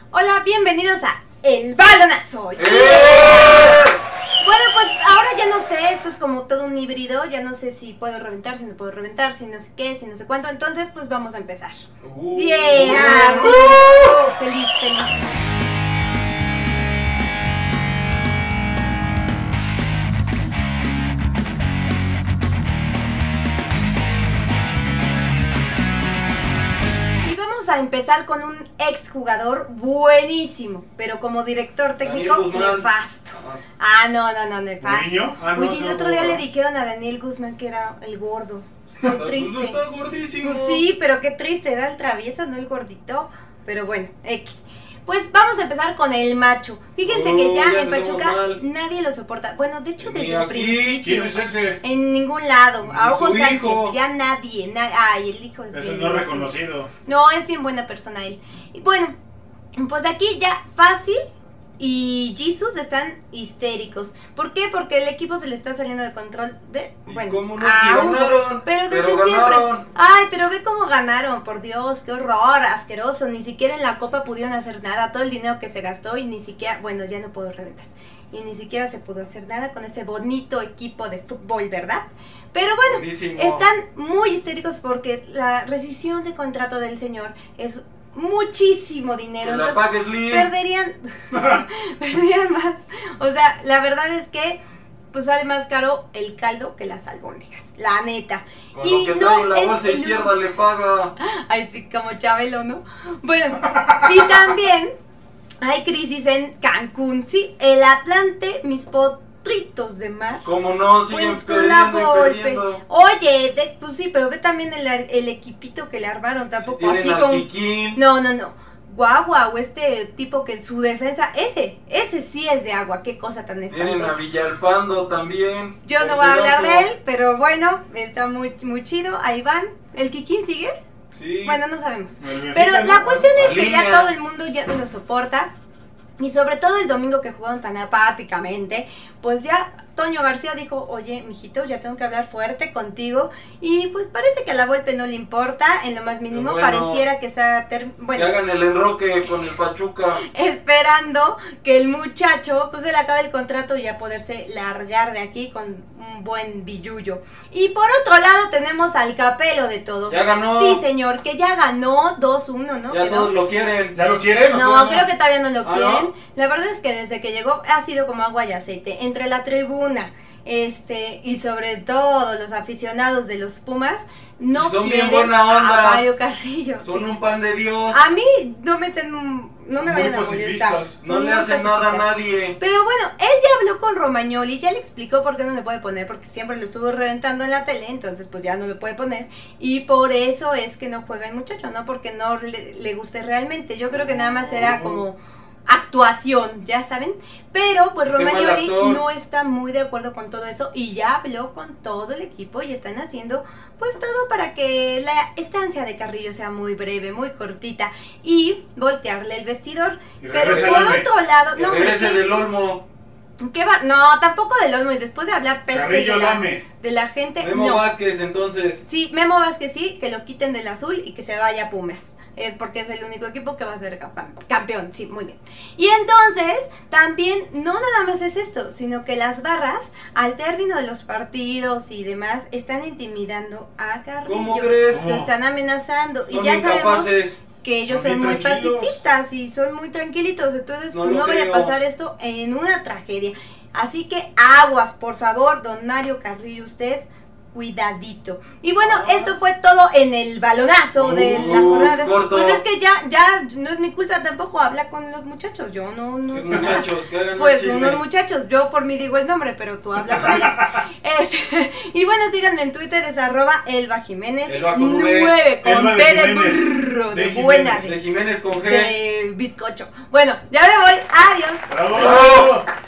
Hola, bienvenidos a El Balonazo. Bueno, pues ahora ya no sé, esto es como todo un híbrido, ya no sé si puedo reventar, si no puedo reventar, si no sé qué, si no sé cuánto, entonces pues vamos a empezar. Yeah. Feliz, feliz. A empezar con un exjugador buenísimo, pero como director técnico nefasto. No, nefasto. Oye, el otro día le dijeron a Daniel Guzmán que era el gordo. Muy triste. Está gordísimo. Pues sí, pero qué triste, era el travieso, no el gordito. Pero bueno, X. Pues vamos a empezar con el macho. Fíjense que ya en Pachuca nadie lo soporta. Bueno, de hecho desde el principio. ¿Quién es ese? En ningún lado. A Hugo Sánchez, ya nadie. Ay, el hijo es bien. No reconocido. No, es bien buena persona él. Y bueno, pues aquí ya Fácil y Jesus están histéricos. ¿Por qué? Porque el equipo se le está saliendo de control de... Bueno, ¿cómo no? Si ganaron, pero desde siempre. Ay, pero ve cómo ganaron, por Dios, qué horror, asqueroso. Ni siquiera en la copa pudieron hacer nada. Todo el dinero que se gastó y ni siquiera... Bueno, ya no puedo reventar. Y ni siquiera se pudo hacer nada con ese bonito equipo de fútbol, ¿verdad? Pero bueno, buenísimo. Están muy histéricos porque la rescisión de contrato del señor es muchísimo dinero. Entonces perderían más. O sea, la verdad es que pues sale más caro el caldo que las albóndigas, la neta. Con y lo que trae la bolsa izquierda le paga. Ay, sí, como Chabelo, ¿no? Bueno, y también hay crisis en Cancún. Sí, el Atlante, mis potritos de mar. ¿Cómo no? Siguen pues perdiendo. Oye, pues sí, pero ve también el equipito que le armaron. Tampoco si así como... No. Guau, este tipo que su defensa, ese sí es de agua, qué cosa tan espantosa. Tienen a Villalpando también. Yo no voy a hablar de él, pero bueno, está muy chido, ahí van. ¿El Kikín sigue? Sí. Bueno, no sabemos. Pero la cuestión es que ya todo el mundo ya no lo soporta. Y sobre todo el domingo que jugaron tan apáticamente, pues ya Toño García dijo, oye, mijito, ya tengo que hablar fuerte contigo. Y pues parece que a la Volpe no le importa, en lo más mínimo, pareciera que está... Que hagan el enroque con el Pachuca. Esperando que el muchacho, pues se le acabe el contrato y ya poderse largar de aquí con un buen billullo. Y por otro lado tenemos al capelo de todos. Ya ganó. Sí, señor, que ya ganó 2-1, ¿no? Ya todos lo quieren. ¿Ya lo quieren? No, creo que todavía no lo quieren. ¿No? La verdad es que desde que llegó ha sido como agua y aceite. Entre la tribuna, y sobre todo los aficionados de los Pumas, no son quieren bien buena onda. a Mario Carrillo. Son un pan de Dios. A mí no me vayan a molestar. No le hacen nada a nadie. Pero bueno, él ya habló con Romagnoli, ya le explicó por qué no le puede poner, porque siempre lo estuvo reventando en la tele, entonces pues ya no le puede poner. Y por eso es que no juega el muchacho, no porque no le guste realmente. Yo creo que nada más era como actuación, ya saben, pero pues Romagnoli no está muy de acuerdo con todo eso y ya habló con todo el equipo y están haciendo pues todo para que la estancia de Carrillo sea muy breve, muy cortita y voltearle el vestidor. Pero por otro lado, no, regrese del Olmo. No, tampoco del Olmo, y después de hablar pestes de la gente. Memo Vázquez, entonces. Sí, Memo Vázquez sí, que lo quiten del azul y que se vaya a Pumas. Porque es el único equipo que va a ser campeón, sí, muy bien. Y entonces, también, no nada más es esto, sino que las barras, al término de los partidos y demás, están intimidando a Carrillo. ¿Cómo crees? Lo están amenazando. Son y ya sabemos que ellos son muy tranquilos. Pacifistas y son muy tranquilitos, entonces no vaya a pasar esto en una tragedia. Así que aguas, por favor, don Mario Carrillo, usted... cuidadito. Y bueno, esto fue todo en el balonazo de la jornada. Corto. Pues es que ya no es mi culpa tampoco, habla con los muchachos. Yo no ¿Qué muchachos? Que hagan pues unos muchachos, yo por mí digo el nombre, pero tú habla con ellos. Y bueno, síganme en Twitter, es @ElbaJiménez 9 con B de burro, de buena, de Jiménez con G, de bizcocho. Bueno, ya me voy, adiós. ¡Bravo!